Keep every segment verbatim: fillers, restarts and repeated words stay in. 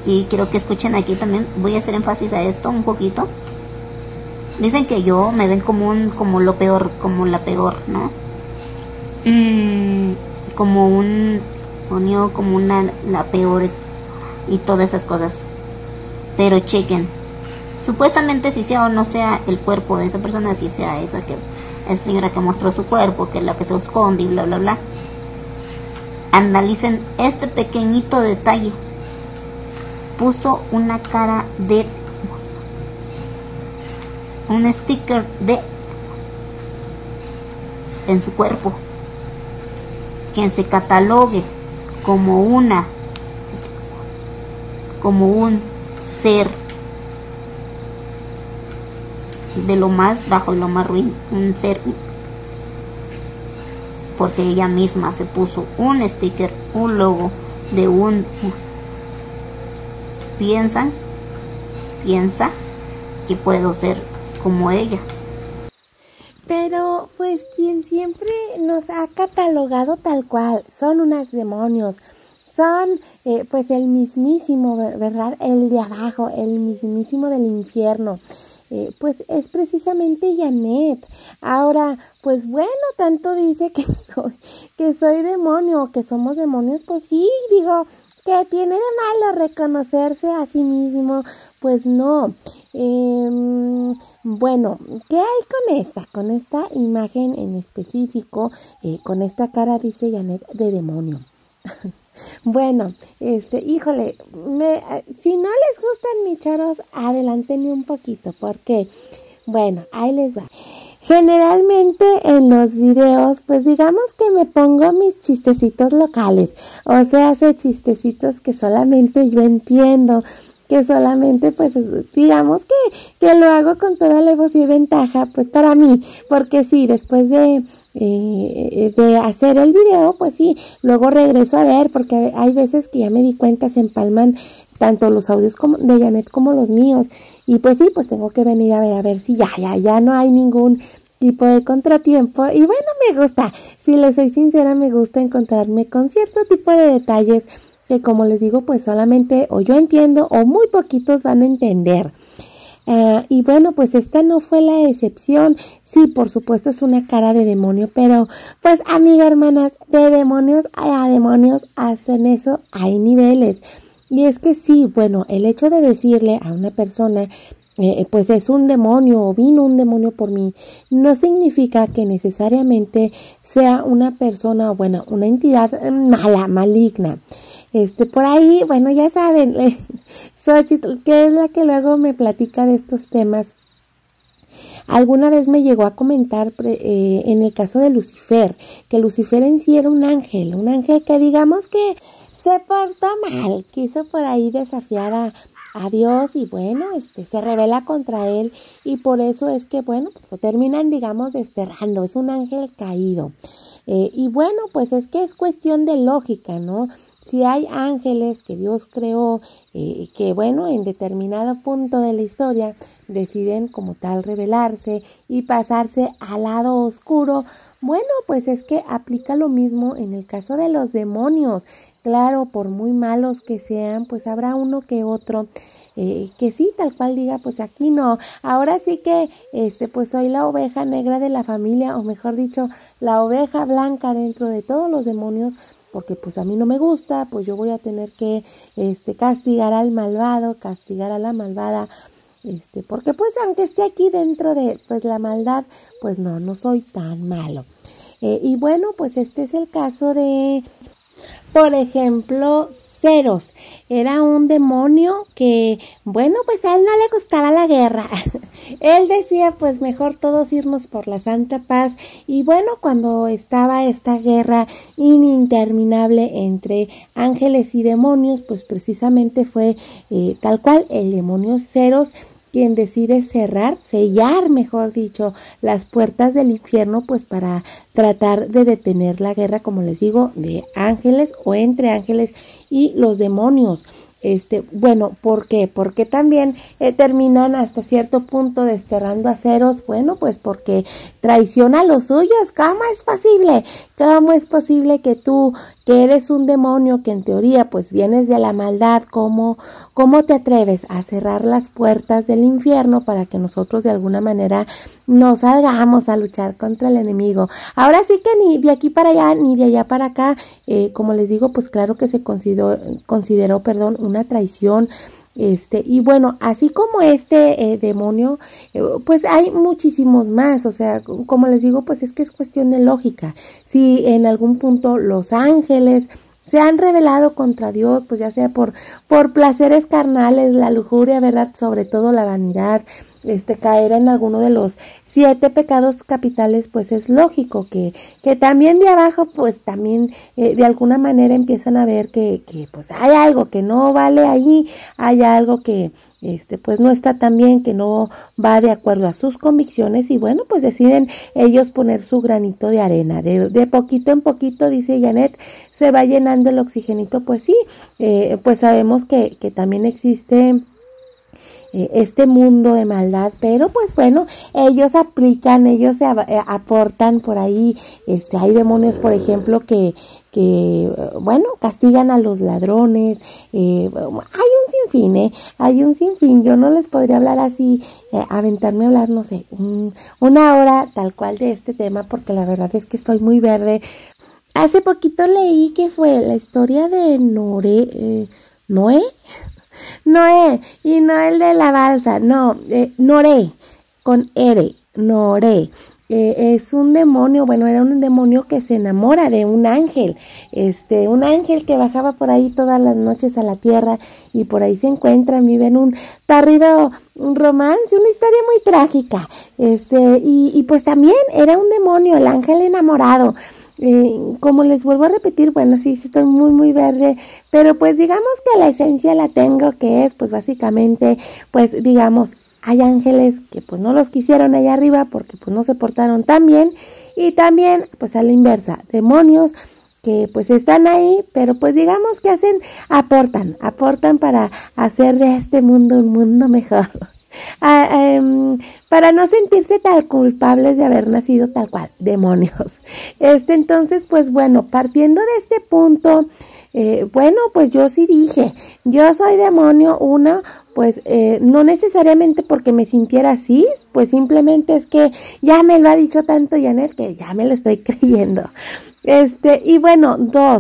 y quiero que escuchen aquí también, voy a hacer énfasis a esto un poquito. Dicen que yo me ven como un, como lo peor, como la peor, ¿no? Mm, como un demonio, como una, la peor y todas esas cosas. Pero chequen, supuestamente si sea o no sea el cuerpo de esa persona, si sea esa que es señora que mostró su cuerpo, que es la que se esconde y bla bla bla, analicen este pequeñito detalle. Puso una cara de, un sticker de en su cuerpo. Quien se catalogue como una, como un ser de lo más bajo y lo más ruin, un ser, porque ella misma se puso un sticker, un logo de un, piensan, piensa que puedo ser como ella. Pero pues quien siempre nos ha catalogado tal cual, son unos demonios, son eh, pues el mismísimo, ¿verdad? El de abajo, el mismísimo del infierno. Eh, pues es precisamente Janet. Ahora, pues bueno, tanto dice que soy, que soy demonio, que somos demonios, pues sí, digo, que tiene de malo reconocerse a sí mismo, pues no. Eh, bueno, ¿qué hay con esta? Con esta imagen en específico, eh, con esta cara, dice Janet, de demonio. Bueno, este, híjole, me, si no les gustan mis choros, adelántenme un poquito, porque, bueno, ahí les va. Generalmente en los videos, pues digamos que me pongo mis chistecitos locales, o sea, hace chistecitos que solamente yo entiendo, que solamente, pues, digamos que, que lo hago con toda la voz y ventaja, pues, para mí, porque sí, después de... Eh, de hacer el video, pues sí, luego regreso a ver, porque hay veces que ya me di cuenta, se empalman tanto los audios como de Janet como los míos, y pues sí, pues tengo que venir a ver, a ver si ya, ya, ya no hay ningún tipo de contratiempo, y bueno, me gusta, si les soy sincera, me gusta encontrarme con cierto tipo de detalles que, como les digo, pues solamente o yo entiendo o muy poquitos van a entender. Uh, y bueno, pues esta no fue la excepción. Sí, por supuesto es una cara de demonio, pero pues amiga, hermanas, de demonios a demonios hacen eso, hay niveles. Y es que sí, bueno, el hecho de decirle a una persona, eh, pues es un demonio o vino un demonio por mí, no significa que necesariamente sea una persona, bueno, una entidad mala, maligna. Este, por ahí, bueno, ya saben, eh, Xochitl, que es la que luego me platica de estos temas, alguna vez me llegó a comentar eh, en el caso de Lucifer, que Lucifer en sí era un ángel, un ángel que digamos que se portó mal, quiso por ahí desafiar a, a Dios y bueno, este, se rebela contra él y por eso es que, bueno, pues lo terminan, digamos, desterrando, es un ángel caído. Eh, y bueno, pues es que es cuestión de lógica, ¿no? Si hay ángeles que Dios creó, eh, que bueno, en determinado punto de la historia deciden como tal rebelarse y pasarse al lado oscuro, bueno, pues es que aplica lo mismo en el caso de los demonios. Claro, por muy malos que sean, pues habrá uno que otro eh, que sí, tal cual diga, pues aquí no. Ahora sí que, este, pues soy la oveja negra de la familia, o mejor dicho, la oveja blanca dentro de todos los demonios, porque pues a mí no me gusta, pues yo voy a tener que este castigar al malvado, castigar a la malvada, este, porque pues aunque esté aquí dentro de pues la maldad, pues no, no soy tan malo. Eh, y bueno, pues este es el caso de, por ejemplo, Ceros. Era un demonio que, bueno, pues a él no le gustaba la guerra. Él decía, pues mejor todos irnos por la santa paz. Y bueno, cuando estaba esta guerra ininterminable entre ángeles y demonios, pues precisamente fue eh, tal cual el demonio Ceros quien decide cerrar, sellar, mejor dicho, las puertas del infierno, pues para tratar de detener la guerra, como les digo, de ángeles o entre ángeles y los demonios. Este, bueno, ¿por qué? Porque también eh, terminan hasta cierto punto desterrando a Ceros. Bueno, pues porque traiciona a los suyos. ¿Cómo es posible? ¿Cómo es posible que tú que eres un demonio, que en teoría pues vienes de la maldad, ¿cómo, cómo te atreves a cerrar las puertas del infierno para que nosotros de alguna manera nos salgamos a luchar contra el enemigo? Ahora sí que ni de aquí para allá, ni de allá para acá, eh, como les digo, pues claro que se consideró, consideró, perdón, una traición. Este, y bueno, así como este eh, demonio, eh, pues hay muchísimos más, o sea, como les digo, pues es que es cuestión de lógica. Si en algún punto los ángeles se han rebelado contra Dios, pues ya sea por, por placeres carnales, la lujuria, ¿verdad? Sobre todo la vanidad, este, caer en alguno de los siete pecados capitales, pues es lógico que, que también de abajo, pues también eh, de alguna manera empiezan a ver que, que pues hay algo que no vale ahí, hay algo que este pues no está tan bien, que no va de acuerdo a sus convicciones, y bueno, pues deciden ellos poner su granito de arena, de, de poquito en poquito, dice Janet, se va llenando el oxigenito. Pues sí, eh, pues sabemos que, que también existe este mundo de maldad, pero pues bueno, ellos aplican, ellos se aportan por ahí, este, hay demonios, por ejemplo, que, que bueno, castigan a los ladrones, eh, hay un sinfín, eh, hay un sinfín, yo no les podría hablar así, eh, aventarme a hablar, no sé, un, una hora tal cual de este tema, porque la verdad es que estoy muy verde. Hace poquito leí que fue la historia de Nore, eh, Noé, Noé, y no el de la balsa, no, eh, Noré, con R, Noré, eh, es un demonio, bueno, era un demonio que se enamora de un ángel, este, un ángel que bajaba por ahí todas las noches a la tierra, y por ahí se encuentran, viven un torrido un romance, una historia muy trágica, este, y, y pues también era un demonio, el ángel enamorado. Eh, como les vuelvo a repetir, bueno, sí, sí estoy muy muy verde, pero pues digamos que la esencia la tengo, que es pues básicamente, pues digamos, hay ángeles que pues no los quisieron allá arriba porque pues no se portaron tan bien, y también pues a la inversa, demonios que pues están ahí, pero pues digamos que hacen, aportan, aportan para hacer de este mundo un mundo mejor. Ah, um, para no sentirse tan culpables de haber nacido tal cual, demonios. Este, entonces, pues bueno, partiendo de este punto, eh, bueno, pues yo sí dije, yo soy demonio, una, pues eh, no necesariamente porque me sintiera así, pues simplemente es que ya me lo ha dicho tanto Janet que ya me lo estoy creyendo. Este, y bueno, dos,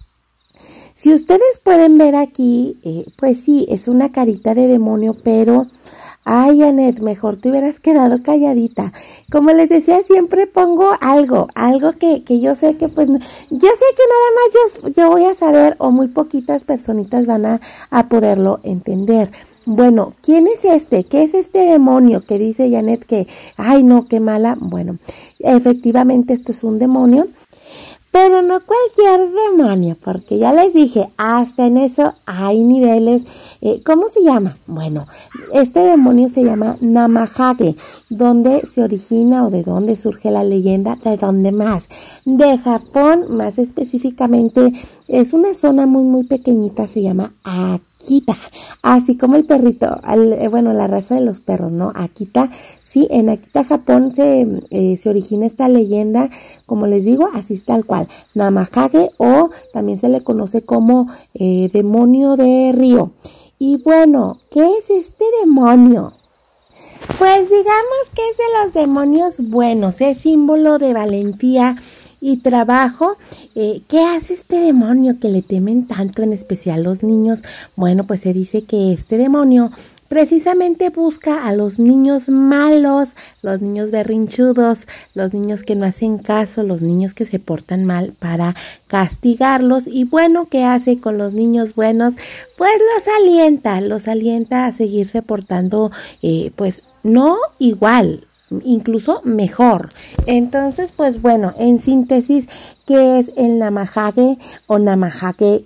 si ustedes pueden ver aquí, eh, pues sí, es una carita de demonio, pero ay, Janet, mejor te hubieras quedado calladita. Como les decía, siempre pongo algo, algo que, que yo sé que pues, yo sé que nada más yo, yo voy a saber, o muy poquitas personitas van a, a poderlo entender. Bueno, ¿quién es este? ¿Qué es este demonio que dice Janet que, ay no, qué mala? Bueno, efectivamente esto es un demonio, pero no cualquier demonio, porque ya les dije, hasta en eso hay niveles. Eh, ¿Cómo se llama? Bueno, este demonio se llama Namahage. ¿Dónde se origina o de dónde surge la leyenda? ¿De dónde más? De Japón, más específicamente, es una zona muy muy pequeñita, se llama Akita, así como el perrito, al, eh, bueno, la raza de los perros, ¿no? Akita. Sí, en Akita, Japón, se, eh, se origina esta leyenda, como les digo, así tal cual, Namahage, o también se le conoce como eh, demonio de río. Y bueno, ¿qué es este demonio? Pues digamos que es de los demonios buenos, es símbolo de valentía y trabajo. Eh, ¿Qué hace este demonio que le temen tanto, en especial los niños? Bueno, pues se dice que este demonio precisamente busca a los niños malos, los niños berrinchudos, los niños que no hacen caso, los niños que se portan mal, para castigarlos. Y bueno, ¿qué hace con los niños buenos? Pues los alienta, los alienta a seguirse portando, eh, pues no igual, incluso mejor. Entonces, pues bueno, en síntesis, ¿qué es el Namahage o Namahage?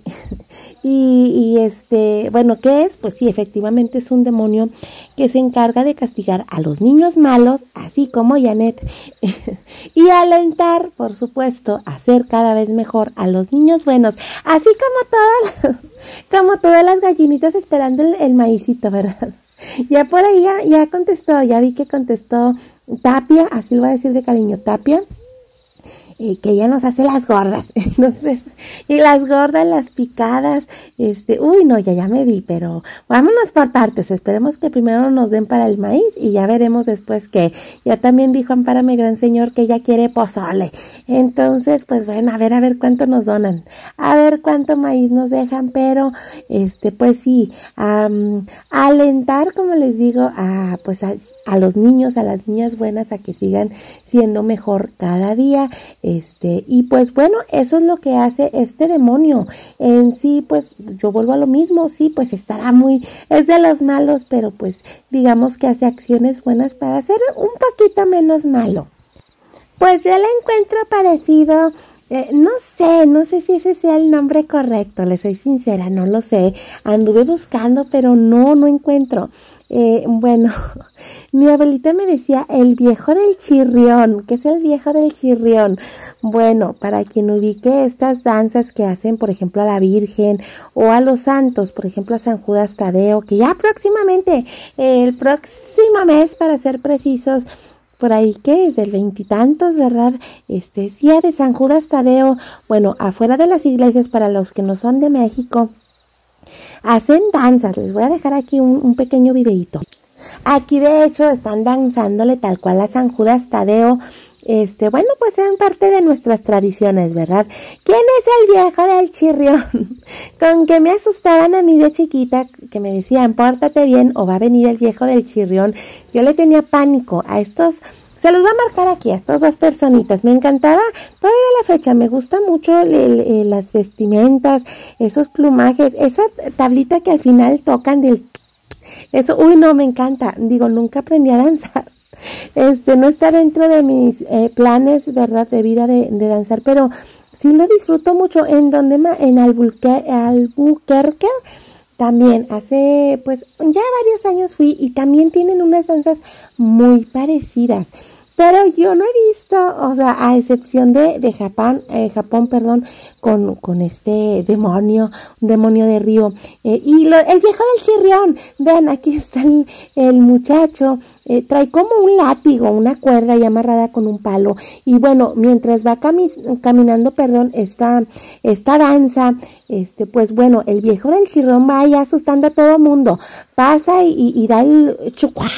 y, y este, bueno, ¿qué es? Pues sí, efectivamente es un demonio que se encarga de castigar a los niños malos, así como Janet, y alentar, por supuesto, a ser cada vez mejor a los niños buenos, así como todas, como todas las gallinitas esperando el, el maicito, ¿verdad? Ya por ahí ya, ya contestó, ya vi que contestó Tapia, así lo voy a decir de cariño, Tapia. eh, que ella nos hace las gordas. Entonces, y las gordas, las picadas, este, uy, no, ya, ya me vi, pero vámonos por partes. Esperemos que primero nos den para el maíz y ya veremos después que ya también dijo Ampárame Gran Señor que ella quiere pozole. Entonces, pues bueno, a ver, a ver cuánto nos donan, a ver cuánto maíz nos dejan, pero este, pues sí, um, alentar, como les digo, a pues a, a los niños, a las niñas buenas, a que sigan siendo mejor cada día, este, y pues bueno, eso es lo que hace este demonio. En sí, pues yo vuelvo a lo mismo, sí, pues estará muy, es de los malos, pero pues digamos que hace acciones buenas para ser un poquito menos malo. Pues yo la encuentro parecido, eh, no sé, no sé si ese sea el nombre correcto, les soy sincera, no lo sé, anduve buscando, pero no, no encuentro. Eh, bueno, mi abuelita me decía el viejo del chirrión. ¿Qué es el viejo del chirrión? Bueno, para quien ubique estas danzas que hacen, por ejemplo, a la Virgen o a los santos, por ejemplo, a San Judas Tadeo, que ya próximamente, eh, el próximo mes, para ser precisos, por ahí que es del veintitantos, ¿verdad? Este es día de San Judas Tadeo. Bueno, afuera de las iglesias, para los que no son de México, hacen danzas. Les voy a dejar aquí un, un pequeño videito. Aquí de hecho están danzándole tal cual a San Judas Tadeo. Este, bueno, pues son parte de nuestras tradiciones, ¿verdad? ¿Quién es el viejo del chirrión? Con que me asustaban a mí de chiquita, que me decían, pórtate bien o va a venir el viejo del chirrión. Yo le tenía pánico a estos. Se los voy a marcar aquí a estas dos personitas. Me encantaba, todavía la fecha, me gusta mucho el, el, las vestimentas, esos plumajes, esa tablita que al final tocan del... Eso, uy, no, me encanta. Digo, nunca aprendí a danzar. Este, no está dentro de mis eh, planes, ¿verdad?, de vida de, de danzar, pero sí lo disfruto mucho. En donde, en Albuquerque, Albuquerque también, hace, pues, ya varios años fui y también tienen unas danzas muy parecidas. Pero yo no he visto, o sea, a excepción de, de Japón, eh, Japón, perdón, con, con este demonio, un demonio de río. Eh, y lo, el viejo del chirrión, vean, aquí está el, el muchacho, eh, trae como un látigo, una cuerda ya amarrada con un palo. Y bueno, mientras va cami caminando, perdón, esta, esta danza, este, pues bueno, el viejo del chirrión va ya asustando a todo mundo. Pasa y, y, y da el chucuá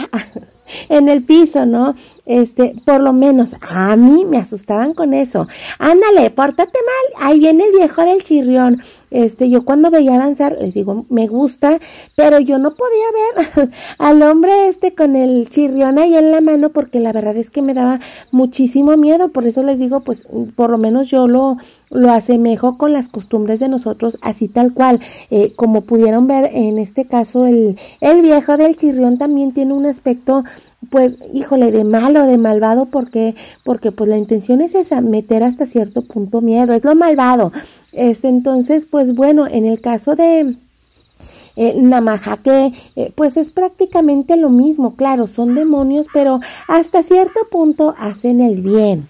en el piso, ¿no? Este, por lo menos a mí me asustaban con eso. Ándale, pórtate mal, ahí viene el viejo del chirrión. Este, yo cuando veía danzar, les digo, me gusta, pero yo no podía ver al hombre este con el chirrión ahí en la mano, porque la verdad es que me daba muchísimo miedo. Por eso les digo, pues, por lo menos yo lo, lo asemejo con las costumbres de nosotros, así tal cual. Eh, como pudieron ver, en este caso, el, el viejo del chirrión también tiene un aspecto, pues, híjole, de malo, de malvado, porque, porque pues la intención es esa, meter hasta cierto punto miedo, es lo malvado. Este, entonces, pues bueno, en el caso de eh, Namajaque, eh, pues es prácticamente lo mismo. Claro, son demonios, pero hasta cierto punto hacen el bien.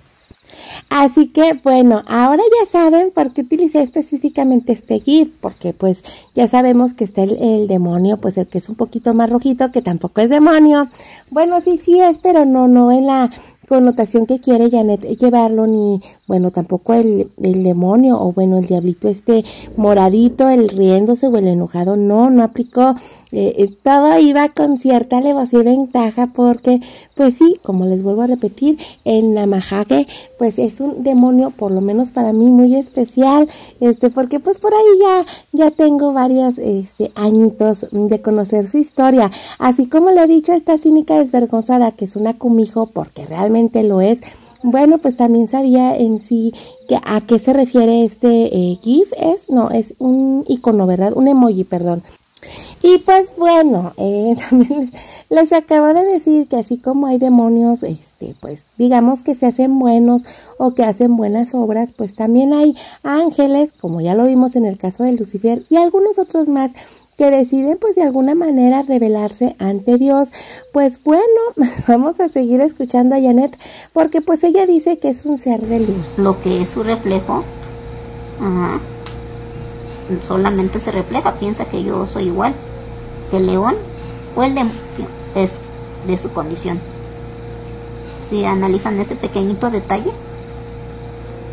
Así que bueno, ahora ya saben por qué utilicé específicamente este GIF, porque pues ya sabemos que está el, el demonio, pues el que es un poquito más rojito, que tampoco es demonio. Bueno, sí, sí es, pero no, no en la connotación que quiere Janet llevarlo, ni, bueno, tampoco el, el demonio, o bueno, el diablito este moradito, el riéndose o el enojado, no, no aplicó. Eh, eh, todo iba con cierta alevosía y ventaja, porque, pues sí, como les vuelvo a repetir, el Namajaque, pues es un demonio, por lo menos para mí, muy especial, este, porque pues por ahí ya, ya tengo varios, este, añitos de conocer su historia, así como le he dicho a esta cínica desvergonzada, que es una kumiho, porque realmente lo es. Bueno, pues también sabía en sí que a qué se refiere este eh, GIF, es, no, es un icono, ¿verdad? Un emoji, perdón. Y pues bueno, eh, también les, les acabo de decir que así como hay demonios, este, pues digamos que se hacen buenos o que hacen buenas obras, pues también hay ángeles, como ya lo vimos en el caso de Lucifer, y algunos otros más que deciden pues de alguna manera rebelarse ante Dios. Pues bueno, vamos a seguir escuchando a Janet, porque pues ella dice que es un ser de luz. Lo que es su reflejo, ajá, solamente se refleja, piensa que yo soy igual que el león o el demonio, es de su condición. Si analizan ese pequeñito detalle,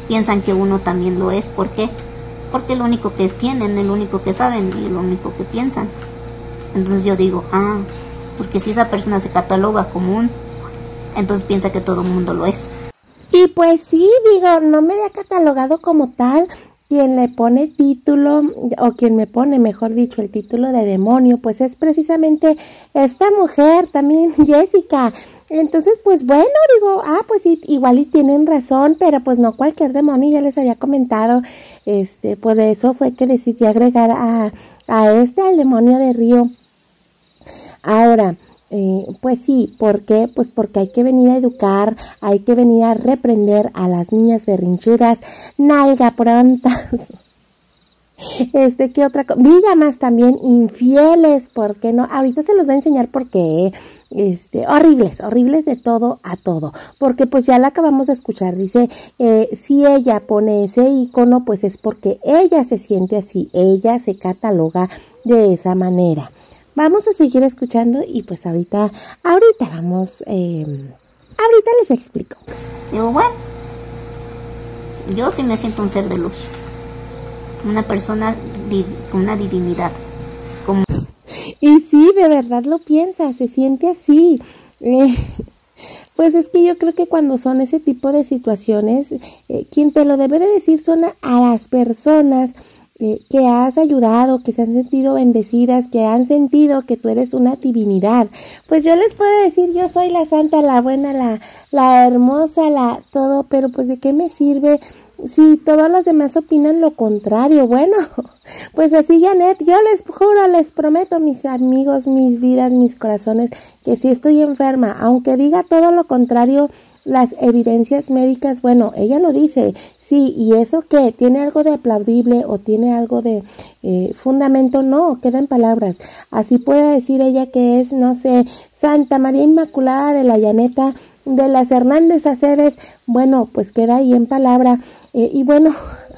piensan que uno también lo es. ¿Por qué? Porque lo único que tienen, el único que saben y lo único que piensan. Entonces yo digo, ah, porque si esa persona se cataloga como un, entonces piensa que todo el mundo lo es. Y pues sí, digo, no me había catalogado como tal. Quien le pone título, o quien me pone, mejor dicho, el título de demonio, pues es precisamente esta mujer, también Jessica. Entonces, pues bueno, digo, ah, pues sí, igual y tienen razón, pero pues no cualquier demonio, ya les había comentado, este, por eso fue que decidí agregar a, a este, al demonio de Río. Ahora, Eh, pues sí, ¿por qué? Pues porque hay que venir a educar, hay que venir a reprender a las niñas berrinchudas, nalga prontas, este, ¿qué otra cosa? Vígamas también, infieles, ¿por qué no? Ahorita se los voy a enseñar por qué, este, horribles, horribles de todo a todo, porque pues ya la acabamos de escuchar, dice, eh, si ella pone ese icono, pues es porque ella se siente así, ella se cataloga de esa manera. Vamos a seguir escuchando y pues ahorita, ahorita vamos, eh, ahorita les explico. Digo, bueno, yo sí me siento un ser de luz, una persona di- con una divinidad. Como... Y sí, de verdad lo piensa, se siente así. Eh, pues es que yo creo que cuando son ese tipo de situaciones, eh, quien te lo debe de decir son a, a las personas Eh, que has ayudado, que se han sentido bendecidas, que han sentido que tú eres una divinidad. Pues yo les puedo decir, yo soy la santa, la buena, la, la hermosa, la todo, pero pues ¿de qué me sirve si todos los demás opinan lo contrario? Bueno, pues así, Janet, yo les juro, les prometo, mis amigos, mis vidas, mis corazones, que si estoy enferma, aunque diga todo lo contrario, las evidencias médicas, bueno, ella lo dice, sí, y eso que tiene algo de aplaudible o tiene algo de eh, fundamento, no, queda en palabras. Así puede decir ella que es, no sé, Santa María Inmaculada de la Llaneta, de las Hernández Aceves, bueno, pues queda ahí en palabra. Eh, y bueno,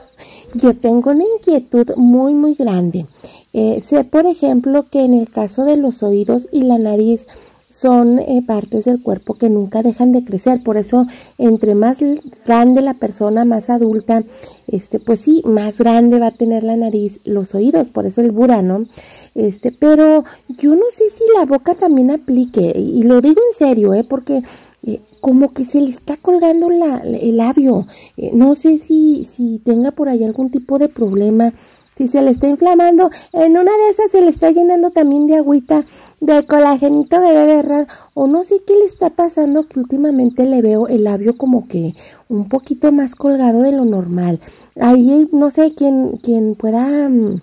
yo tengo una inquietud muy, muy grande. Eh, sé, por ejemplo, que en el caso de los oídos y la nariz, son eh, partes del cuerpo que nunca dejan de crecer, por eso entre más grande la persona, más adulta, este, pues sí, más grande va a tener la nariz, los oídos, por eso el Buda, ¿no? Este, pero yo no sé si la boca también aplique, y, y lo digo en serio, ¿eh? Porque eh, como que se le está colgando la, el labio, eh, no sé si, si tenga por ahí algún tipo de problema, si se le está inflamando, en una de esas se le está llenando también de agüita, de colagenito bebé, ¿verdad? O no sé qué le está pasando, que últimamente le veo el labio como que un poquito más colgado de lo normal. Ahí no sé quién, quién pueda um,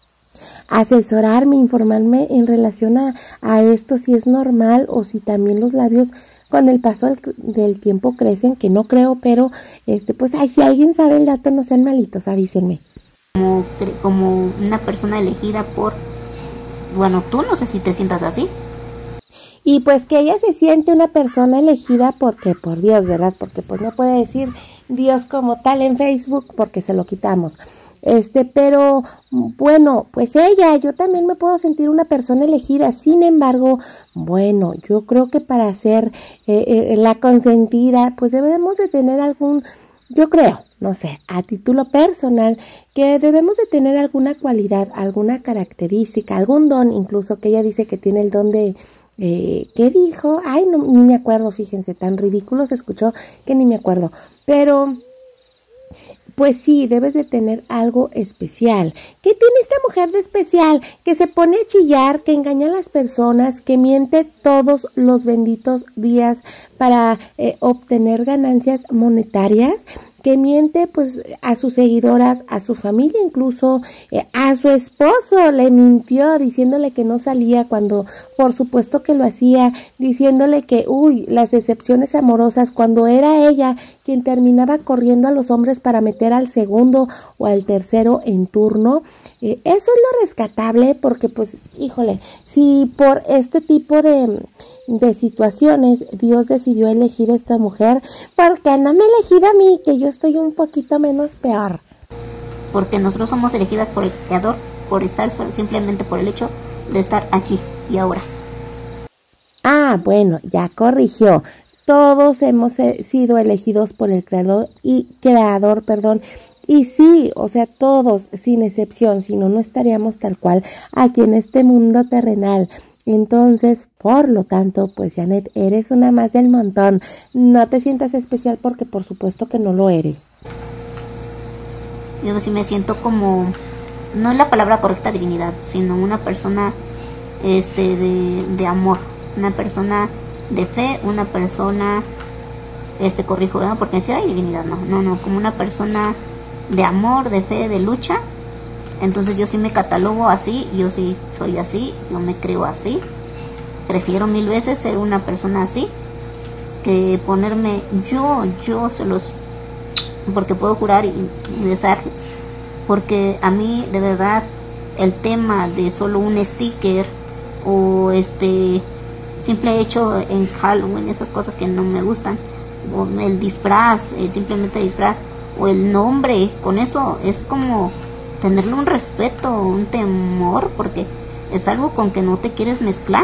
asesorarme, informarme en relación a, a esto, si es normal o si también los labios con el paso del, del tiempo crecen, que no creo, pero este pues ay, si alguien sabe el dato, no sean malitos, avísenme. Como, como una persona elegida por... Bueno, tú no sé si te sientas así. Y pues que ella se siente una persona elegida porque por Dios, ¿verdad? Porque pues no puede decir Dios como tal en Facebook porque se lo quitamos. Este, pero bueno, pues ella, yo también me puedo sentir una persona elegida. Sin embargo, bueno, yo creo que para ser eh, eh, la consentida, pues debemos de tener algún, yo creo, no sé, a título personal, que debemos de tener alguna cualidad, alguna característica, algún don, incluso que ella dice que tiene el don de, eh, ¿qué dijo? Ay, no, ni me acuerdo, fíjense, tan ridículo se escuchó que ni me acuerdo, pero... Pues sí, debes de tener algo especial. ¿Qué tiene esta mujer de especial? Que se pone a chillar, que engaña a las personas, que miente todos los benditos días para eh, obtener ganancias monetarias, que miente pues a sus seguidoras, a su familia, incluso eh, a su esposo le mintió diciéndole que no salía cuando por supuesto que lo hacía, diciéndole que uy, las decepciones amorosas, cuando era ella quien terminaba corriendo a los hombres para meter al segundo o al tercero en turno. Eh, eso es lo rescatable porque pues híjole, si por este tipo de de situaciones Dios decidió elegir a esta mujer, ¿por qué no me elegido a mí, que yo estoy un poquito menos peor? Porque nosotros somos elegidas por el Creador, por estar simplemente por el hecho de estar aquí y ahora. Ah, bueno, ya corrigió. todos hemos eh, sido elegidos por el creador y creador, perdón, y sí, o sea, todos, sin excepción, si no, no estaríamos tal cual aquí en este mundo terrenal. Entonces, por lo tanto, pues Janet, eres una más del montón. No te sientas especial porque por supuesto que no lo eres. Yo sí me siento como, no es la palabra correcta divinidad, sino una persona este de, de amor, una persona de fe, una persona, este corrijo, ¿verdad? Porque si hay divinidad, no, no, no, como una persona de amor, de fe, de lucha. Entonces yo sí me catalogo así, yo sí soy así, yo me creo así. Prefiero mil veces ser una persona así que ponerme yo, yo se los, porque puedo jurar y, y besar, porque a mí de verdad el tema de solo un sticker o este simple hecho en Halloween, esas cosas que no me gustan, o el disfraz, el simplemente disfraz o el nombre, con eso es como tenerle un respeto, un temor, porque es algo con que no te quieres mezclar.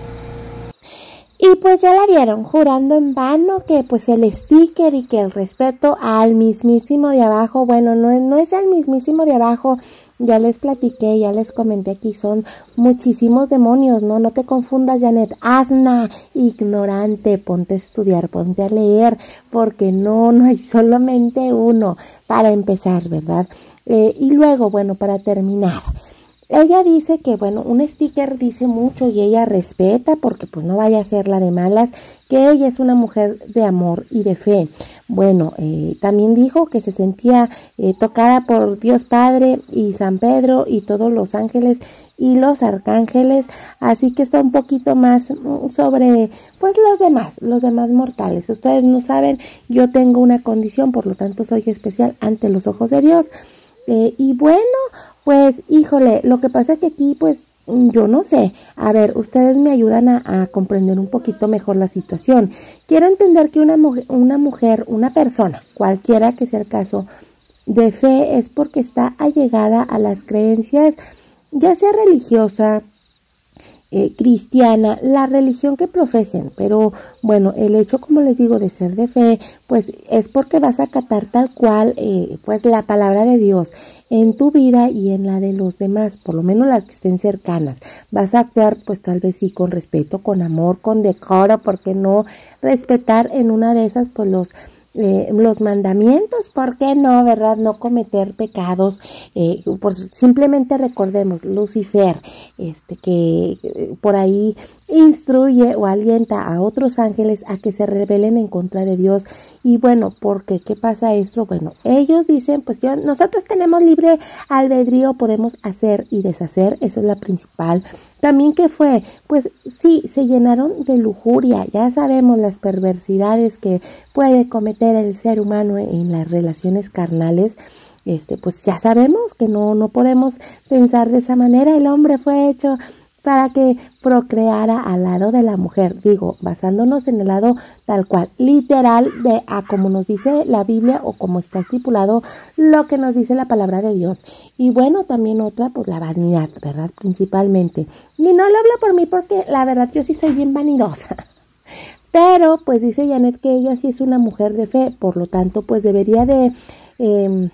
Y pues ya la vieron, jurando en vano que pues el sticker y que el respeto al mismísimo de abajo, bueno, no es, no es el mismísimo de abajo, ya les platiqué, ya les comenté aquí, son muchísimos demonios, ¿no? No te confundas, Janet, asna, ignorante, ponte a estudiar, ponte a leer, porque no, no hay solamente uno, para empezar, ¿verdad? Eh, y luego, bueno, para terminar, ella dice que, bueno, un sticker dice mucho y ella respeta porque pues no vaya a ser la de malas, que ella es una mujer de amor y de fe. Bueno, eh, también dijo que se sentía eh, tocada por Dios Padre y San Pedro y todos los ángeles y los arcángeles, así que está un poquito más sobre pues los demás, los demás mortales. Ustedes no saben, yo tengo una condición, por lo tanto soy especial ante los ojos de Dios. Eh, y bueno, pues híjole, lo que pasa es que aquí pues yo no sé, a ver, ustedes me ayudan a, a comprender un poquito mejor la situación. Quiero entender que una mujer, una mujer, una persona, cualquiera que sea el caso, de fe es porque está allegada a las creencias, ya sea religiosa, Eh, cristiana, la religión que profesen, pero bueno, el hecho, como les digo, de ser de fe, pues es porque vas a acatar tal cual, eh, pues la palabra de Dios en tu vida y en la de los demás, por lo menos las que estén cercanas. Vas a actuar, pues tal vez sí, con respeto, con amor, con decoro, porque no respetar en una de esas, pues los Eh, los mandamientos, ¿por qué no, verdad? No cometer pecados, eh, por, simplemente recordemos, Lucifer, este que eh, por ahí instruye o alienta a otros ángeles a que se rebelen en contra de Dios. Y bueno, ¿por qué? ¿Qué pasa esto? Bueno, ellos dicen, pues yo, nosotros tenemos libre albedrío, podemos hacer y deshacer, eso es la principal. También, ¿qué fue? Pues sí, se llenaron de lujuria, ya sabemos las perversidades que puede cometer el ser humano en las relaciones carnales. Este, pues ya sabemos que no, no podemos pensar de esa manera, el hombre fue hecho para que procreara al lado de la mujer, digo, basándonos en el lado tal cual, literal, de a como nos dice la Biblia o como está estipulado lo que nos dice la palabra de Dios. Y bueno, también otra, pues la vanidad, ¿verdad? Principalmente. Y no lo hablo por mí porque la verdad yo sí soy bien vanidosa. Pero pues dice Janet que ella sí es una mujer de fe, por lo tanto pues debería de... Eh,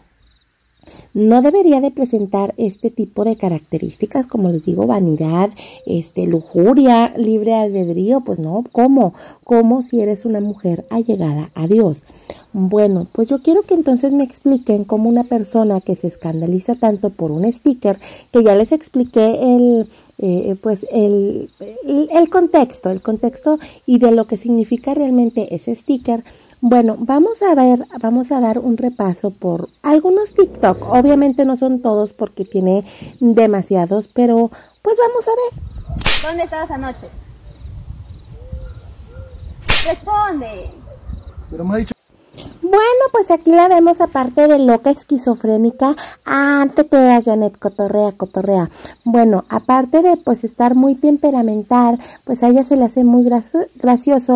no debería de presentar este tipo de características, como les digo, vanidad, este, lujuria, libre albedrío, pues no, ¿cómo? ¿Cómo si eres una mujer allegada a Dios? Bueno, pues yo quiero que entonces me expliquen cómo una persona que se escandaliza tanto por un sticker, que ya les expliqué el... Eh, pues el, el, el contexto, el contexto y de lo que significa realmente ese sticker. Bueno, vamos a ver, vamos a dar un repaso por algunos TikTok. Obviamente no son todos porque tiene demasiados, pero pues vamos a ver. ¿Dónde estabas anoche? Responde. Pero me ha dicho... Bueno, pues aquí la vemos aparte de loca esquizofrénica. Ah, te quedas, Janet, cotorrea, cotorrea. Bueno, aparte de pues estar muy temperamental, pues a ella se le hace muy gracioso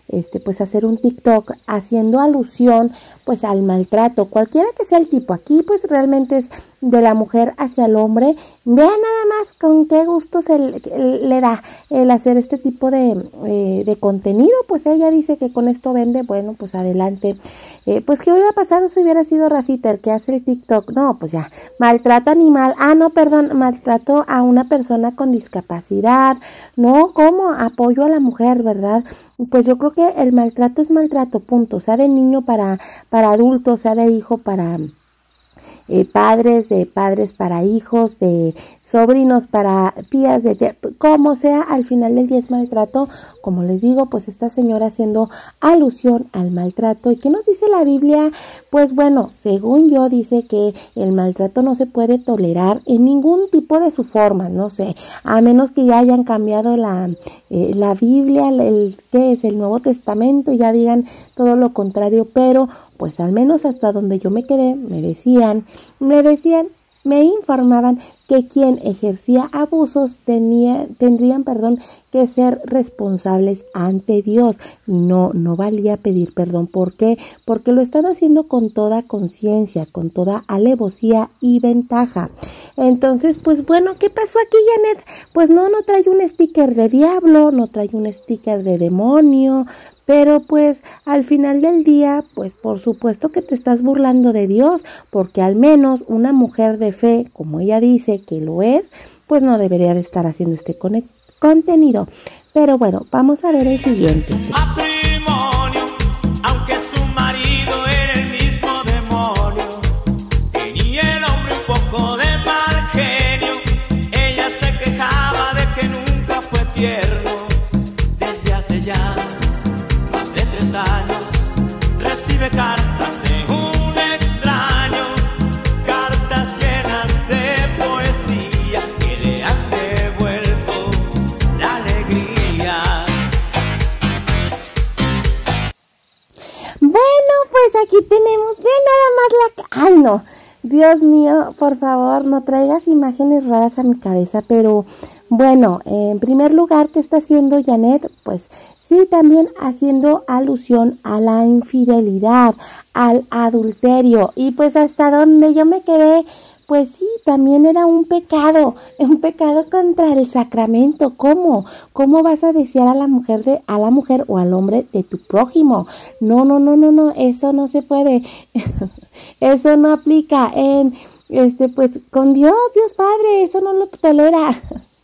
este, pues hacer un TikTok haciendo alusión pues al maltrato, cualquiera que sea el tipo. Aquí pues realmente es de la mujer hacia el hombre. Vean nada más con qué gusto se le, le da el hacer este tipo de, eh, de contenido. Pues ella dice que con esto vende, bueno, pues adelante. Eh, pues ¿qué hubiera pasado si hubiera sido Rafita el que hace el TikTok? No, pues ya, maltrato animal, ah no, perdón, maltrato a una persona con discapacidad, no, ¿cómo? Apoyo a la mujer, ¿verdad? Pues yo creo que el maltrato es maltrato, punto, sea de niño para, para adultos, sea de hijo para eh, padres, de padres para hijos, de sobrinos para tías, de tía, como sea, al final del día es maltrato. Como les digo, pues esta señora haciendo alusión al maltrato. ¿Y qué nos dice la Biblia? Pues bueno, según yo dice que el maltrato no se puede tolerar en ningún tipo de su forma, no sé, a menos que ya hayan cambiado la, eh, la Biblia, el que es el Nuevo Testamento, y ya digan todo lo contrario, pero pues al menos hasta donde yo me quedé, me decían, me decían, me informaban que quien ejercía abusos tenía, tendrían, perdón, que ser responsables ante Dios, y no, no valía pedir perdón. ¿Por qué? Porque lo están haciendo con toda conciencia, con toda alevosía y ventaja. Entonces, pues bueno, ¿qué pasó aquí, Janet? Pues no, no trae un sticker de diablo, no trae un sticker de demonio, pero pues al final del día, pues por supuesto que te estás burlando de Dios, porque al menos una mujer de fe, como ella dice que lo es, pues no debería de estar haciendo este contenido. Pero bueno, vamos a ver el siguiente. Matrimonio, aunque su marido era el mismo demonio, tenía el hombre un poco de mal genio, ella se quejaba de que nunca fue tierno, desde hace ya años recibe cartas de un extraño, cartas llenas de poesía que le han devuelto la alegría. Bueno, pues aquí tenemos, vean nada más la... ¡Ay, no! Dios mío, por favor, no traigas imágenes raras a mi cabeza, pero bueno, en primer lugar, ¿qué está haciendo Janet? Pues sí, también haciendo alusión a la infidelidad, al adulterio, y pues hasta donde yo me quedé, pues sí, también era un pecado, un pecado contra el sacramento. ¿Cómo? ¿Cómo vas a desear a la mujer de, a la mujer o al hombre de tu prójimo? No, no, no, no, no, eso no se puede, eso no aplica en, este, pues con Dios, Dios Padre, eso no lo tolera.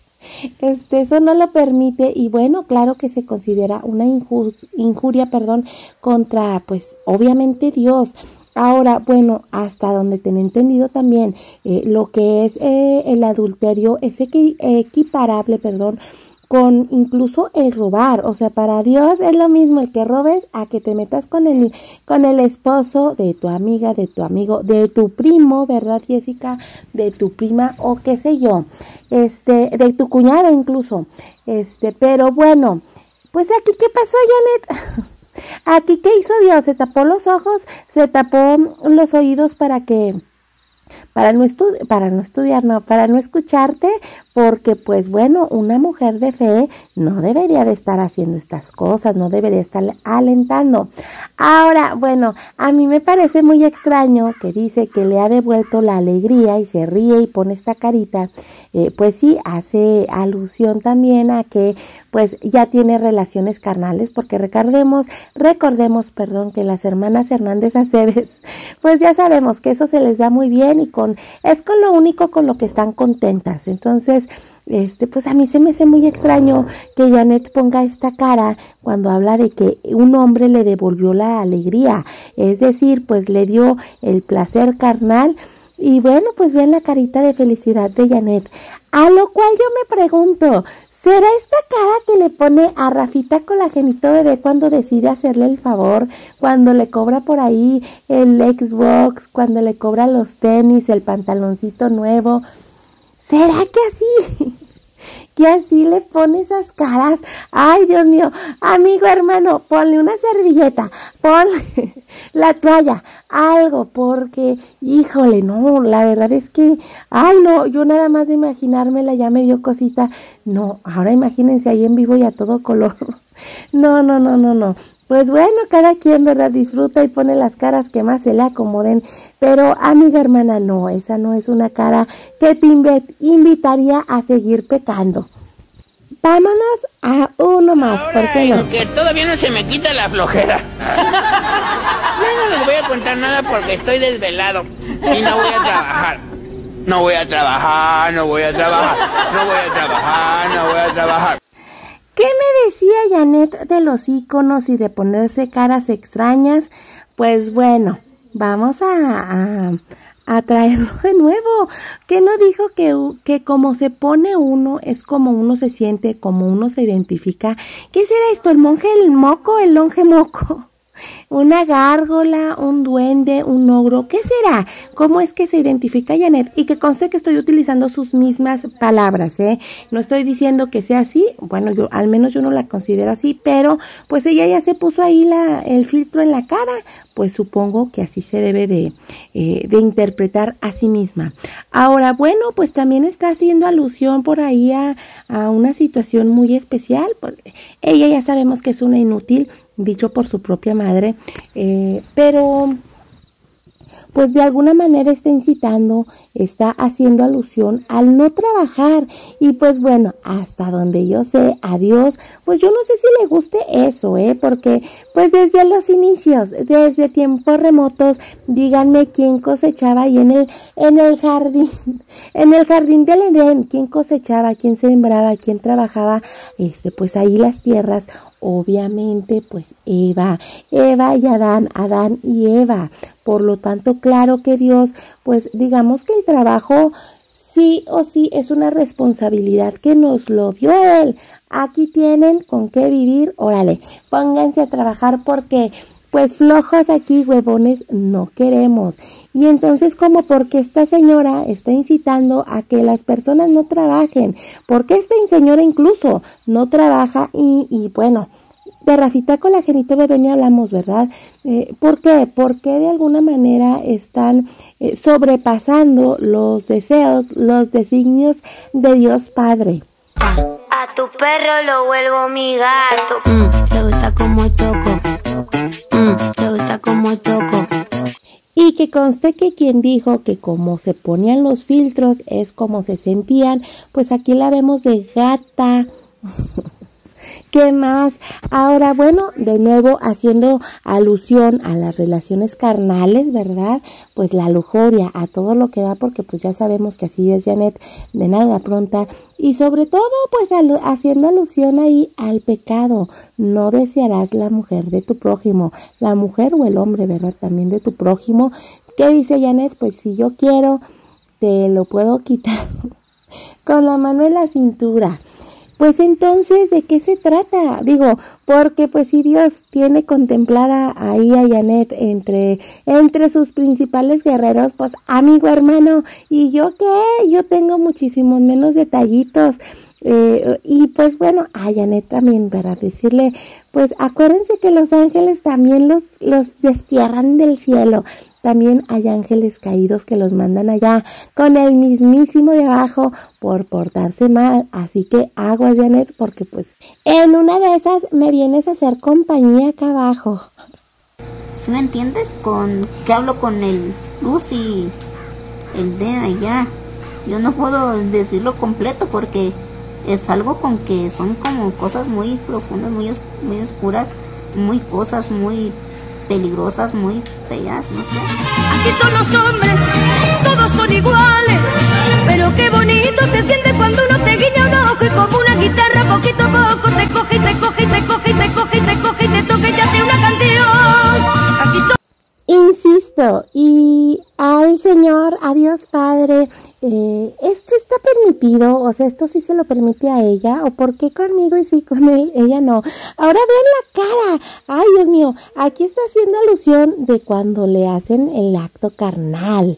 Este, eso no lo permite, y bueno, claro que se considera una injur- injuria, perdón, contra, pues, obviamente Dios. Ahora, bueno, hasta donde tengo entendido también, eh, lo que es eh, el adulterio es equi- equiparable, perdón, con incluso el robar. O sea, para Dios es lo mismo el que robes a que te metas con el, con el esposo de tu amiga, de tu amigo, de tu primo, ¿verdad, Jessica? De tu prima o qué sé yo, este, de tu cuñado incluso. Este, pero bueno, pues aquí, ¿qué pasó, Janet? Aquí, ¿qué hizo Dios? Se tapó los ojos, se tapó los oídos para que... Para no, estu- para no estudiar, no, para no escucharte, porque pues bueno, una mujer de fe no debería de estar haciendo estas cosas, no debería estar alentando. Ahora, bueno, a mí me parece muy extraño que dice que le ha devuelto la alegría y se ríe y pone esta carita, eh, pues sí, hace alusión también a que pues ya tiene relaciones carnales, porque recordemos, recordemos, perdón, que las hermanas Hernández Aceves, pues ya sabemos que eso se les da muy bien y con es con lo único con lo que están contentas. Entonces, este, pues a mí se me hace muy extraño que Janet ponga esta cara cuando habla de que un hombre le devolvió la alegría, es decir, pues le dio el placer carnal. Y bueno, pues vean la carita de felicidad de Janet, a lo cual yo me pregunto, ¿será esta cara que le pone a Rafita Colagenito Bebé cuando decide hacerle el favor, cuando le cobra por ahí el Xbox, cuando le cobra los tenis, el pantaloncito nuevo? ¿Será que así? Que así le pone esas caras. Ay, Dios mío, amigo, hermano, ponle una servilleta, ponle la toalla, algo, porque, híjole, no, la verdad es que, ay, no, yo nada más de imaginármela ya me dio cosita. No, ahora imagínense ahí en vivo y a todo color. No, no, no, no, no. pues bueno, cada quien, ¿verdad?, disfruta y pone las caras que más se le acomoden, pero amiga hermana, no, esa no es una cara que te invitaría a seguir pecando. Vámonos a uno más, Ahora, ¿por qué no? que todavía no se me quita la flojera. Yo no les voy a contar nada porque estoy desvelado y no voy a trabajar. No voy a trabajar, no voy a trabajar, no voy a trabajar, no voy a trabajar. ¿Qué me decía Janet de los iconos y de ponerse caras extrañas? Pues bueno, vamos a, a, a traerlo de nuevo. ¿Qué no dijo que, que como se pone uno es como uno se siente, como uno se identifica? ¿Qué será esto? ¿El monje el moco? ¿El longe moco? ¿Una gárgola? ¿Un duende? ¿Un ogro? ¿Qué será? ¿Cómo es que se identifica Janet? Y que conste que estoy utilizando sus mismas palabras, ¿eh? No estoy diciendo que sea así, bueno, yo al menos yo no la considero así, pero pues ella ya se puso ahí la, el filtro en la cara, pues supongo que así se debe de, eh, de interpretar a sí misma. Ahora, bueno, pues también está haciendo alusión por ahí a, a una situación muy especial, pues ella ya sabemos que es una inútil, dicho por su propia madre, eh, pero pues de alguna manera está incitando, está haciendo alusión al no trabajar, y pues bueno, hasta donde yo sé, a Dios, pues yo no sé si le guste eso, eh, porque pues desde los inicios, desde tiempos remotos, díganme quién cosechaba ahí en el, en el jardín, en el jardín del Edén, quién cosechaba, quién sembraba, quién trabajaba, este, pues ahí las tierras. Obviamente, pues Eva, Eva y Adán, Adán y Eva. Por lo tanto, claro que Dios, pues digamos que el trabajo sí o sí es una responsabilidad que nos lo dio Él. Aquí tienen con qué vivir, órale, pónganse a trabajar porque pues flojos aquí, huevones, no queremos. Y entonces, como porque esta señora está incitando a que las personas no trabajen, porque esta señora incluso no trabaja y, y bueno, de Rafita Colagenito Bebé ni hablamos, ¿verdad? Eh, ¿Por qué? Porque de alguna manera están eh, sobrepasando los deseos, los designios de Dios Padre. A tu perro lo vuelvo mi gato. Mm, te gusta como toco. Mm, te gusta como toco. Y que conste que quien dijo que como se ponían los filtros es como se sentían, pues aquí la vemos de gata. ¿Qué más? Ahora, bueno, de nuevo haciendo alusión a las relaciones carnales, ¿verdad? Pues la lujuria, a todo lo que da, porque pues ya sabemos que así es Janet de nalga pronta. Y sobre todo, pues alu- haciendo alusión ahí al pecado. No desearás la mujer de tu prójimo, la mujer o el hombre, ¿verdad? También de tu prójimo. ¿Qué dice Janet? Pues si yo quiero, te lo puedo quitar con la mano en la cintura. Pues entonces, ¿de qué se trata? Digo, porque pues si Dios tiene contemplada ahí a Janet entre, entre sus principales guerreros, pues amigo hermano, ¿y yo qué? Yo tengo muchísimos menos detallitos. Eh, y pues bueno, a Janet también, para decirle, pues acuérdense que los ángeles también los, los destierran del cielo. También hay ángeles caídos que los mandan allá con el mismísimo de abajo por portarse mal. Así que aguas, Janet, porque pues en una de esas me vienes a hacer compañía acá abajo. ¿Sí me entiendes? Con que hablo con el luz y el de allá. Yo no puedo decirlo completo porque es algo con que son como cosas muy profundas, muy, os- muy oscuras, muy cosas muy peligrosas, muy feas, no sé. Así son los hombres, todos son iguales. Pero qué bonito se siente cuando uno te guiña un ojo y como una guitarra poquito a poco te coge y te coge y te coge y te coge y te coge y te toca y te hace una canción. Así son. Insisto, y al Señor, a Dios Padre, eh, esto está permitido, o sea, esto sí se lo permite a ella, o por qué conmigo y sí con él, ella no. Ahora vean la cara, ay Dios mío, aquí está haciendo alusión de cuando le hacen el acto carnal.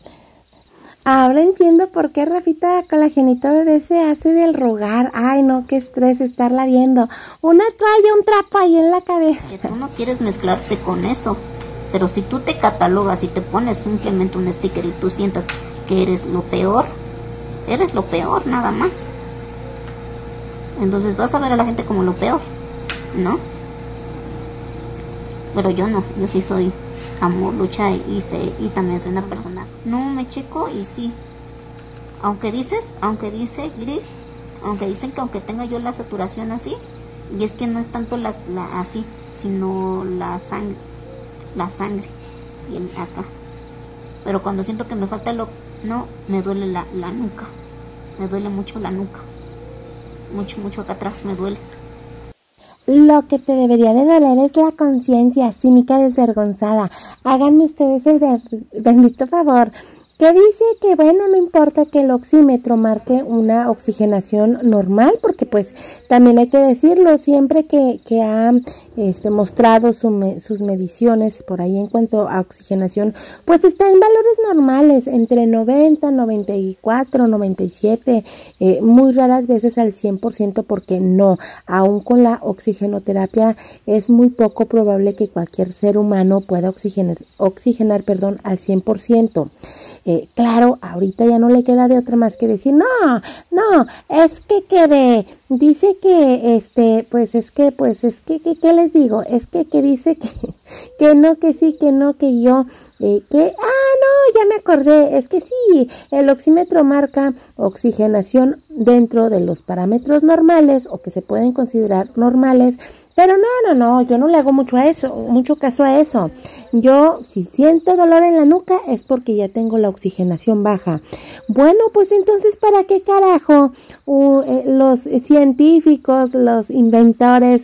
Ahora entiendo por qué Rafita Colagenito Bebé se hace del rogar. Ay no, qué estrés estarla viendo. Una toalla, un trapo ahí en la cabeza. Que tú no quieres mezclarte con eso. Pero si tú te catalogas y te pones simplemente un sticker y tú sientas que eres lo peor, eres lo peor nada más. Entonces vas a ver a la gente como lo peor, ¿no? Pero yo no, yo sí soy amor, lucha y fe, y también soy una persona. No, me checo y sí. Aunque dices, aunque dice Gris, aunque dicen que aunque tenga yo la saturación así, y es que no es tanto la, la así, sino la sangre, la sangre, y el, acá. Pero cuando siento que me falta el no, me duele la, la nuca, me duele mucho la nuca, mucho, mucho acá atrás me duele. Lo que te debería de doler es la conciencia, cínica desvergonzada. Háganme ustedes el ver, bendito favor. Que dice que bueno, no importa que el oxímetro marque una oxigenación normal, porque pues también hay que decirlo, siempre que, que ha este, mostrado su me, sus mediciones por ahí en cuanto a oxigenación, pues está en valores normales, entre noventa, noventa y cuatro, noventa y siete, eh, muy raras veces al cien por ciento, porque no, aún con la oxigenoterapia es muy poco probable que cualquier ser humano pueda oxigenar, oxigenar perdón, al cien por ciento. Eh, claro, ahorita ya no le queda de otra más que decir, no, no, es que quede, dice que, este, pues es que, pues es que, que ¿qué les digo? Es que, que dice que, que no, que sí, que no, que yo, eh, que, ah, no, ya me acordé, es que sí, el oxímetro marca oxigenación dentro de los parámetros normales o que se pueden considerar normales. Pero no, no, no, yo no le hago mucho a eso, mucho caso a eso. Yo, si siento dolor en la nuca, es porque ya tengo la oxigenación baja. Bueno, pues entonces, ¿para qué carajo uh, eh, los científicos, los inventores,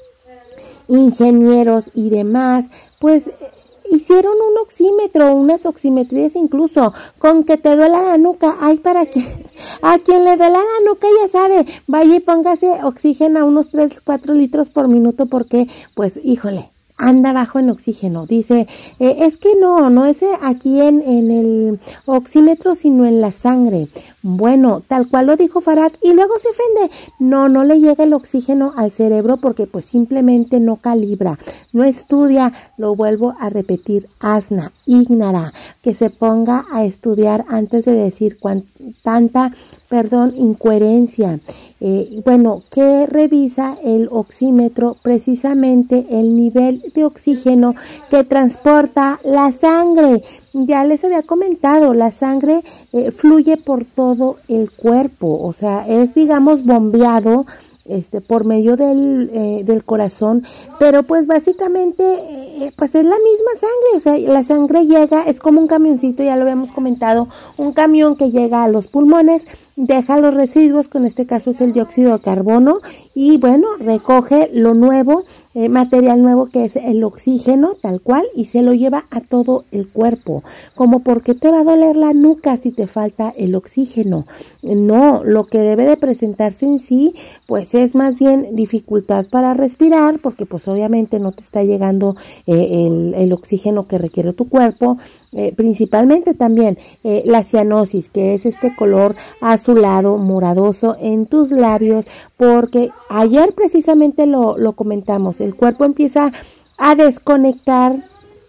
ingenieros y demás, pues hicieron un oxímetro, unas oximetrías incluso, con que te duela la nuca? Ay, para que a quien le duela la nuca ya sabe, vaya y póngase oxígeno a unos tres, cuatro litros por minuto, porque, pues, híjole, anda bajo en oxígeno. Dice, eh, es que no, no es aquí en, en el oxímetro, sino en la sangre. Bueno, tal cual lo dijo Farad, y luego se ofende. No, no le llega el oxígeno al cerebro porque pues simplemente no calibra, no estudia. Lo vuelvo a repetir, asna, ignara, que se ponga a estudiar antes de decir cuan, tanta, perdón, incoherencia. Eh, bueno, que revisa el oxímetro, precisamente el nivel de oxígeno que transporta la sangre. Ya les había comentado, la sangre eh, fluye por todo el cuerpo, o sea, es, digamos, bombeado este por medio del, eh, del corazón, pero pues básicamente eh, pues es la misma sangre, o sea, la sangre llega, es como un camioncito, ya lo habíamos comentado, un camión que llega a los pulmones, deja los residuos, que en este caso es el dióxido de carbono, y bueno, recoge lo nuevo, eh, material nuevo que es el oxígeno, tal cual, y se lo lleva a todo el cuerpo. Como, ¿por qué te va a doler la nuca si te falta el oxígeno? No, lo que debe de presentarse en sí, pues es más bien dificultad para respirar, porque pues obviamente no te está llegando eh, el, el oxígeno que requiere tu cuerpo. Eh, principalmente también eh, la cianosis, que es este color azulado, moradoso en tus labios, porque ayer precisamente lo, lo comentamos, el cuerpo empieza a desconectar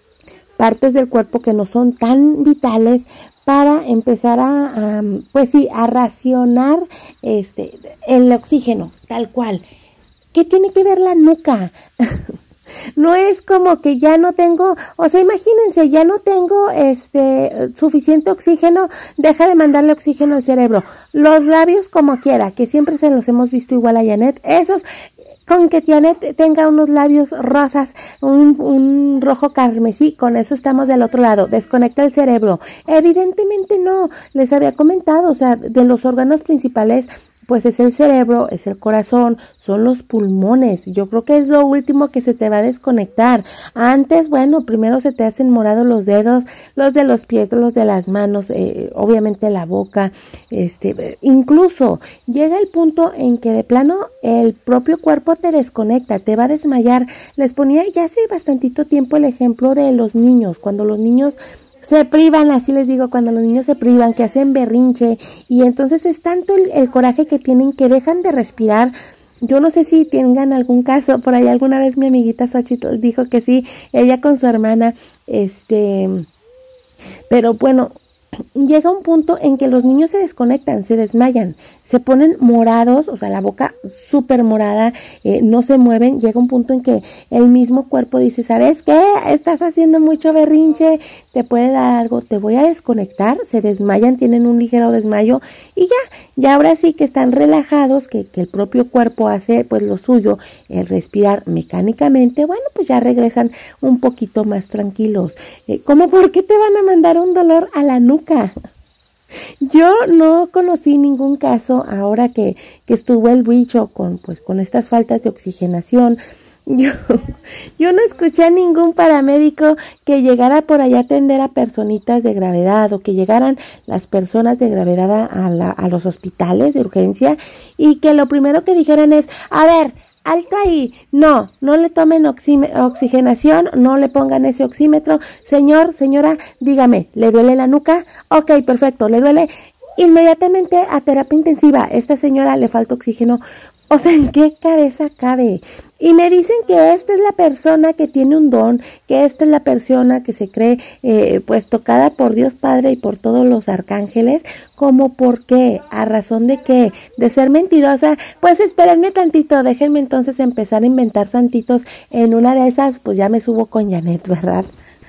partes del cuerpo que no son tan vitales para empezar a, a pues sí, a racionar este el oxígeno, tal cual. ¿Qué tiene que ver la nuca? No es como que ya no tengo, o sea, imagínense, ya no tengo este suficiente oxígeno, deja de mandarle oxígeno al cerebro. Los labios como quiera, que siempre se los hemos visto igual a Janet, esos, con que Janet tenga unos labios rosas, un, un rojo carmesí, con eso estamos del otro lado, desconecta el cerebro. Evidentemente no, les había comentado, o sea, de los órganos principales, pues es el cerebro, es el corazón, son los pulmones. Yo creo que es lo último que se te va a desconectar. Antes, bueno, primero se te hacen morados los dedos, los de los pies, los de las manos, eh, obviamente la boca, este, incluso llega el punto en que de plano el propio cuerpo te desconecta, te va a desmayar. Les ponía ya hace bastantito tiempo el ejemplo de los niños, cuando los niños se privan, así les digo, cuando los niños se privan, que hacen berrinche, y entonces es tanto el, el coraje que tienen que dejan de respirar. Yo no sé si tengan algún caso, por ahí alguna vez mi amiguita Xochitl dijo que sí, ella con su hermana, este, pero bueno, llega un punto en que los niños se desconectan, se desmayan, se ponen morados, o sea, la boca súper morada, eh, no se mueven. Llega un punto en que el mismo cuerpo dice, ¿sabes qué? Estás haciendo mucho berrinche, te puede dar algo, te voy a desconectar. Se desmayan, tienen un ligero desmayo y ya, ya ahora sí que están relajados, que, que el propio cuerpo hace pues lo suyo, el respirar mecánicamente, bueno, pues ya regresan un poquito más tranquilos. Eh, ¿Cómo por qué te van a mandar un dolor a la nuca? Yo no conocí ningún caso ahora que, que estuvo el bicho con, pues, con estas faltas de oxigenación. Yo, yo no escuché a ningún paramédico que llegara por allá a atender a personitas de gravedad o que llegaran las personas de gravedad a, a, la, a los hospitales de urgencia y que lo primero que dijeran es, a ver, alto ahí, no, no le tomen oxime, oxigenación, no le pongan ese oxímetro, señor, señora, dígame, ¿le duele la nuca? Ok, perfecto, ¿le duele? Inmediatamente a terapia intensiva, esta señora le falta oxígeno. O sea, ¿en qué cabeza cabe? Y me dicen que esta es la persona que tiene un don, que esta es la persona que se cree eh, pues tocada por Dios Padre y por todos los arcángeles. ¿Cómo por qué? ¿A razón de qué? ¿De ser mentirosa? Pues espérenme tantito, déjenme entonces empezar a inventar santitos. En una de esas pues ya me subo con Janet, ¿verdad?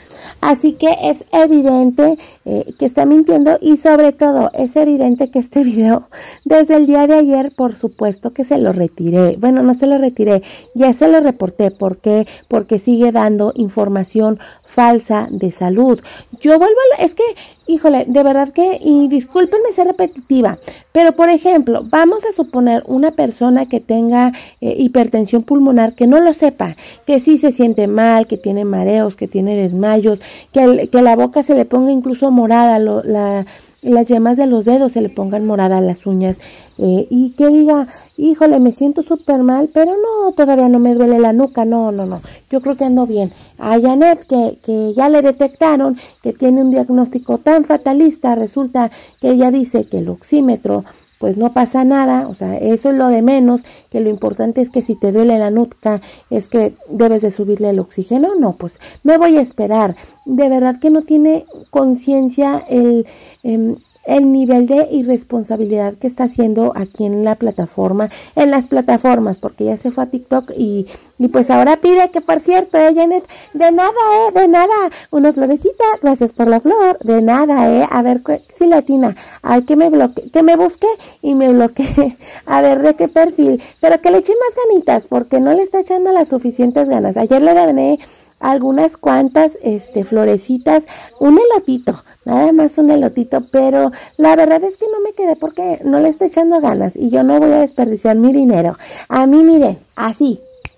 Así que es evidente eh, que está mintiendo y sobre todo es evidente que este video desde el día de ayer por supuesto que se lo retiré. Bueno, no se lo retiré, ya se lo reporté. ¿Por qué? Porque sigue dando información falsa de salud. Yo vuelvo a... Es que, híjole, de verdad que, y discúlpenme ser repetitiva, pero por ejemplo, vamos a suponer una persona que tenga eh, hipertensión pulmonar, que no lo sepa, que sí se siente mal, que tiene mareos, que tiene desmayos, que, el, que la boca se le ponga incluso morada, lo, la... las yemas de los dedos se le pongan moradas, las uñas, eh, y que diga, híjole, me siento súper mal, pero no, todavía no me duele la nuca, no, no, no, yo creo que ando bien. A Janet, que, que ya le detectaron que tiene un diagnóstico tan fatalista, resulta que ella dice que el oxímetro, pues no pasa nada, o sea, eso es lo de menos, que lo importante es que si te duele la nuca, es que debes de subirle el oxígeno. No, pues me voy a esperar. De verdad que no tiene conciencia el... Eh, el nivel de irresponsabilidad que está haciendo aquí en la plataforma, en las plataformas, porque ya se fue a TikTok y, y pues ahora pide que, por cierto, eh, Janet, de nada, eh, de nada, una florecita, gracias por la flor, de nada, eh, a ver si latina, ay, que me bloque, que me busque y me bloquee, a ver de qué perfil, pero que le eche más ganitas, porque no le está echando las suficientes ganas. Ayer le gané algunas cuantas este florecitas, un elotito, nada más un elotito, pero la verdad es que no me quedé porque no le estoy echando ganas y yo no voy a desperdiciar mi dinero. A mí, miren, así,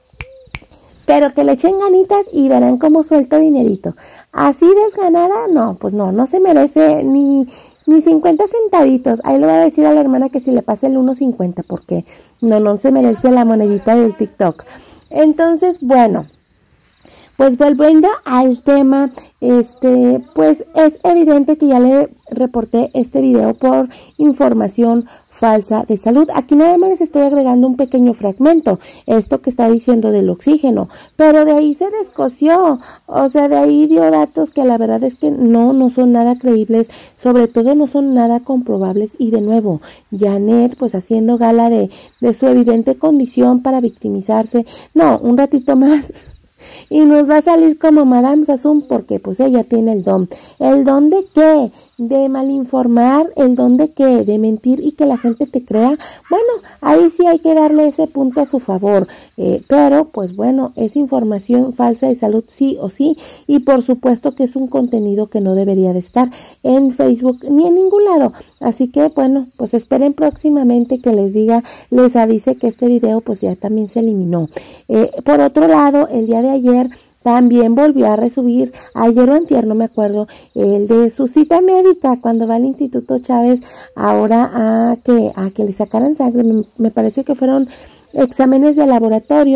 pero que le echen ganitas y verán cómo suelto dinerito. Así desganada, no, pues no, no se merece ni, ni cincuenta centavitos. Ahí le voy a decir a la hermana que si le pasa el uno cincuenta, porque no, no se merece la monedita del TikTok. Entonces, bueno, pues volviendo al tema, este, pues es evidente que ya le reporté este video por información falsa de salud. Aquí nada más les estoy agregando un pequeño fragmento, esto que está diciendo del oxígeno, pero de ahí se descosió, o sea, de ahí dio datos que la verdad es que no, no son nada creíbles, sobre todo no son nada comprobables. Y de nuevo, Janet pues haciendo gala de, de su evidente condición para victimizarse. No, un ratito más y nos va a salir como Madame Sassoon, porque pues ella tiene el don. ¿El don de qué? De malinformar. ¿El don de qué? De mentir y que la gente te crea. Bueno, ahí sí hay que darle ese punto a su favor, eh, pero pues bueno, es información falsa de salud sí o sí, y por supuesto que es un contenido que no debería de estar en Facebook ni en ningún lado. Así que bueno, pues esperen próximamente que les diga, les avise que este video pues ya también se eliminó. Eh, por otro lado, el día de ayer también volvió a resubir, ayer o antier, no me acuerdo, el de su cita médica cuando va al Instituto Chávez ahora a que, a que le sacaran sangre. Me, me parece que fueron exámenes de laboratorio,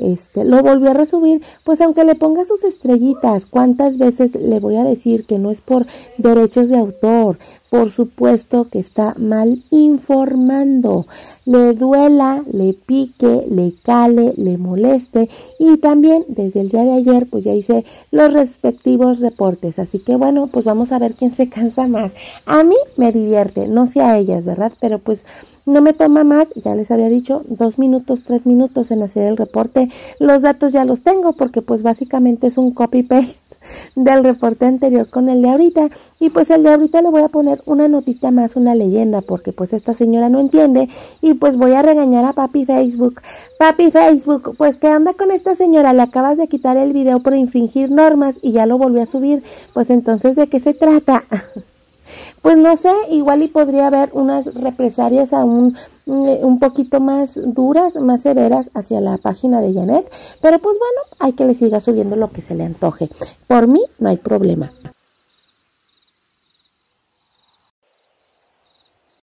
este, lo volvió a resubir, pues aunque le ponga sus estrellitas, ¿cuántas veces le voy a decir que no es por derechos de autor? Por supuesto que está mal informando, le duela, le pique, le cale, le moleste, y también desde el día de ayer pues ya hice los respectivos reportes, así que bueno, pues vamos a ver quién se cansa más. A mí me divierte, no sé a ellas, ¿verdad? Pero pues no me toma más, ya les había dicho, dos minutos, tres minutos en hacer el reporte. Los datos ya los tengo porque pues básicamente es un copy-paste del reporte anterior con el de ahorita, y pues el de ahorita le voy a poner una notita más, una leyenda, porque pues esta señora no entiende, y pues voy a regañar a papi Facebook. Papi Facebook, pues ¿qué onda con esta señora? Le acabas de quitar el video por infringir normas y ya lo volví a subir, pues entonces ¿de qué se trata? Pues no sé, igual y podría haber unas represalias aún un poquito más duras, más severas hacia la página de Janet, pero pues bueno, hay que le siga subiendo lo que se le antoje. Por mí no hay problema.